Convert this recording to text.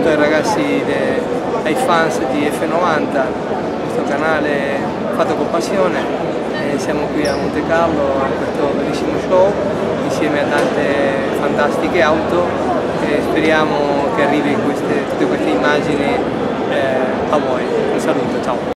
ai ragazzi, ai fans di F90, questo canale fatto con passione. Siamo qui a Monte Carlo a questo bellissimo show insieme a tante fantastiche auto e speriamo che arrivi tutte queste immagini a voi. Un saluto, ciao!